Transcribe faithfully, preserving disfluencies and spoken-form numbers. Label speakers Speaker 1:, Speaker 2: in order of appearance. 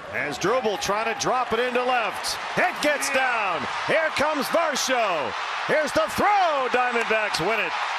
Speaker 1: Asdrúbal trying to drop it into left. It gets down. Here comes Varsho. Here's the throw. Diamondbacks win it.